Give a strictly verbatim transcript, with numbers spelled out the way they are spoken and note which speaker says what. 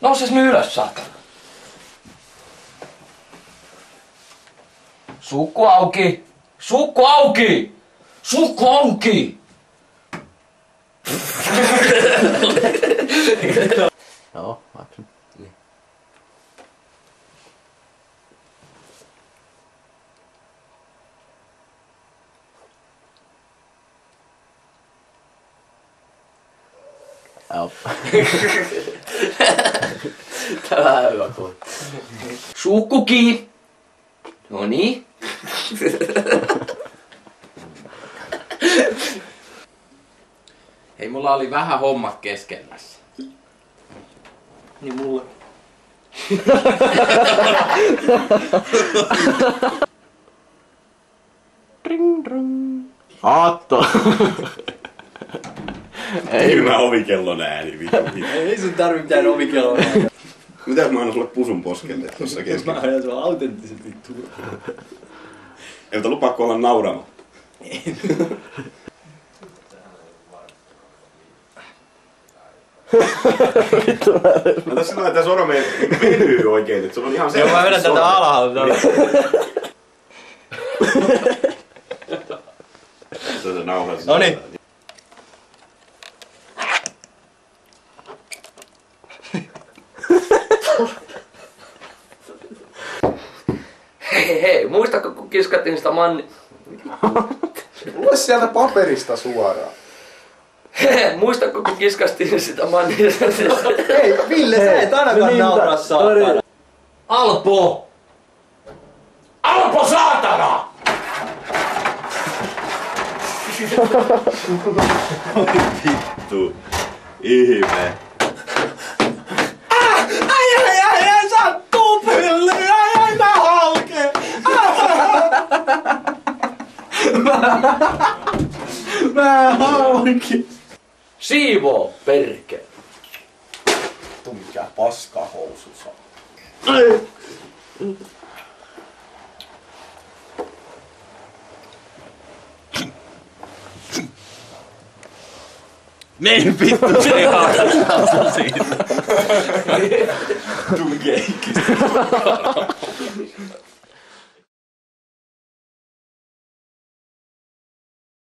Speaker 1: Nouses nyt ylös, saatana. Sukku auki! Sukku auki! Sukku auki!
Speaker 2: Ja, verkligen. Ja.
Speaker 3: Tää on hyvä kohta.
Speaker 1: Sukku kiinni! Noniin.
Speaker 3: Hei, mulla oli vähän hommat kesken tässä.
Speaker 1: Niin mulla.
Speaker 2: Ring, ring. Aatto.
Speaker 4: Ei mä ovikellon ääni, vittu.
Speaker 3: Ei sun tarvi mitään ovikellon ääni.
Speaker 4: Mitä mä annan sulle pusun poskelle tossa kesken?
Speaker 3: Mä ajan sua autenttisesti vittu.
Speaker 4: Ei ota lupaakko olla naurama? Mä tässä sillä, että sormen venyy oikein, että sulla on ihan
Speaker 3: Joo, mä vedän tätä alhaalta.
Speaker 4: Se on se nauha.
Speaker 3: Noniin.
Speaker 1: Hei hei, muistatko kun kiskattiin sitä manni...
Speaker 5: Lue sieltä paperista suoraan.
Speaker 1: Muistatko kun kiskastiin sitä manni...
Speaker 3: Hei, Ville, sä et ainakaan nauraa saatana.
Speaker 1: Alpo! Alpo saatana!
Speaker 4: Vittu. Ihme.
Speaker 3: Ai ai ai ai, sattuu pylly, ai ai mä halkeen. Mä halkeen.
Speaker 1: Siivoo, perke.
Speaker 5: Vittu mikä paskahousu saa.
Speaker 2: Niin vittu, se ei haastaa siitä.
Speaker 4: Tunkeikki.